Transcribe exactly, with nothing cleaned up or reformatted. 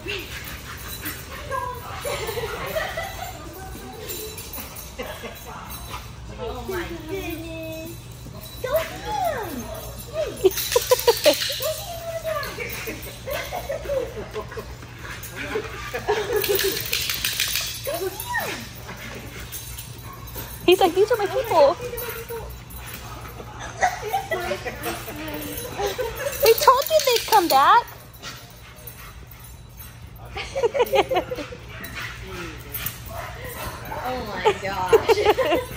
Oh my goodness. Go get him. Hey. He's like, these are my people. They told you they'd come back. Oh my gosh.